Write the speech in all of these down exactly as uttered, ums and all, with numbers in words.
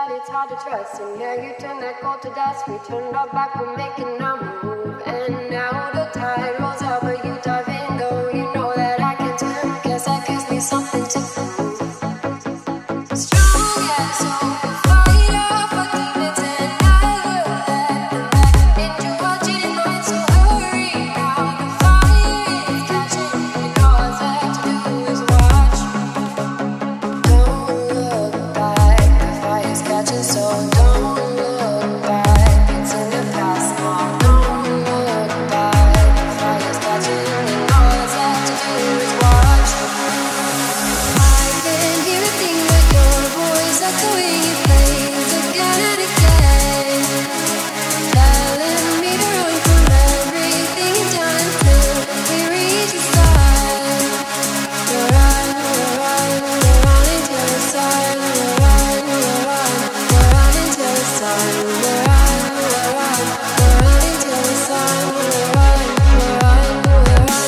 that it's hard to trust. And yeah, you turn that gold to dust. We turned our back, we're making our move. And now the tide rolls out, but you dive in, though you know that I can turn. Guess that gives me something to prove. Strong, yeah, so we fight off our demons and never let them back into our cheating minds. So hurry now, the fire is catching, and all that's left to do is watch. Don't look back, the fire's catching, so don't look back. It's in the past now. Don't look back, the fire's catching, and all that's left to do is watch. I can hear a thing but your voice echoing in flames again and again, telling me to run from everything you've done till we reach the side. We'll run, we'll run, we'll run until the sun. We'll run, we'll run, we'll run until the sun. We'll run, we'll run, we'll run until the sun. We'll run, we'll run, we'll run.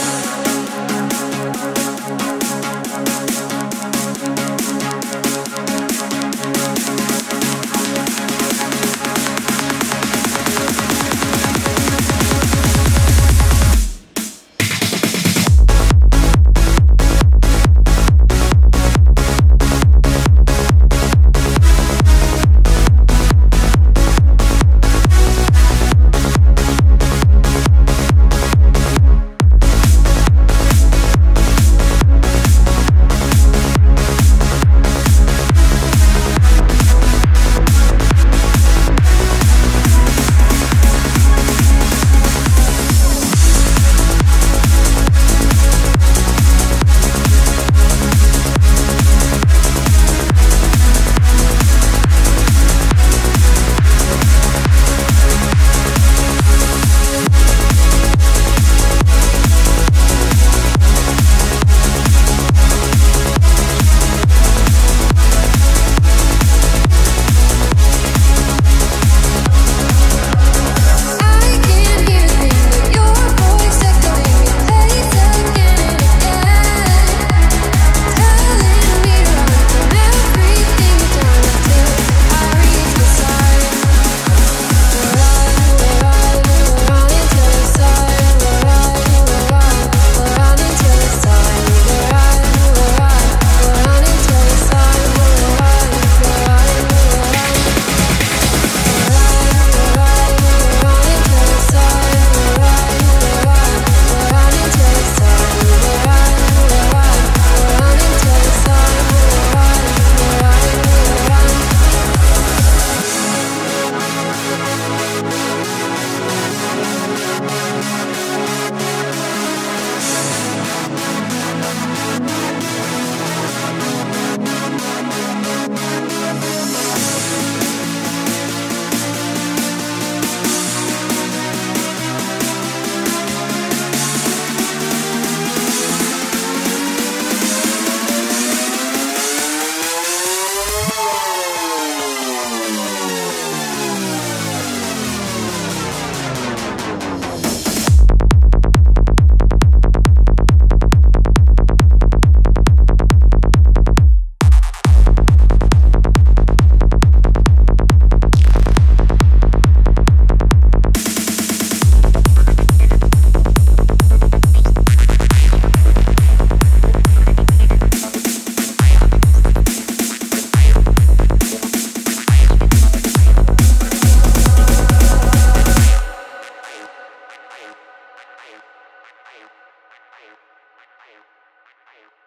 Thank you.